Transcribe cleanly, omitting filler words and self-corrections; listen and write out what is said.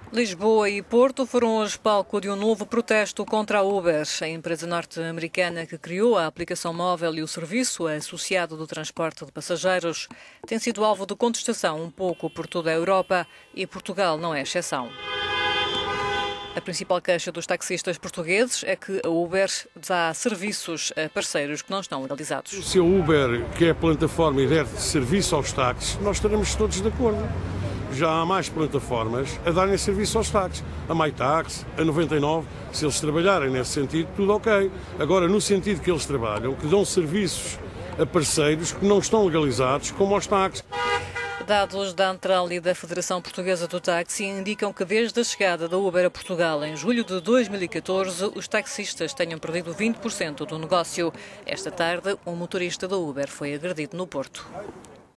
Lisboa e Porto foram hoje palco de um novo protesto contra a Uber, a empresa norte-americana que criou a aplicação móvel e o serviço associado do transporte de passageiros. Tem sido alvo de contestação um pouco por toda a Europa e Portugal não é exceção. A principal queixa dos taxistas portugueses é que a Uber dá serviços a parceiros que não estão legalizados. Se a Uber, que é a plataforma e der serviço aos táxis, nós estaremos todos de acordo. Já há mais plataformas a darem serviço aos táxis. A MyTaxi, a 99, se eles trabalharem nesse sentido, tudo ok. Agora, no sentido que eles trabalham, que dão serviços a parceiros que não estão legalizados, como aos táxis. Dados da Antral e da Federação Portuguesa do Táxi indicam que desde a chegada da Uber a Portugal em julho de 2014, os taxistas tenham perdido 20% do negócio. Esta tarde, um motorista da Uber foi agredido no Porto.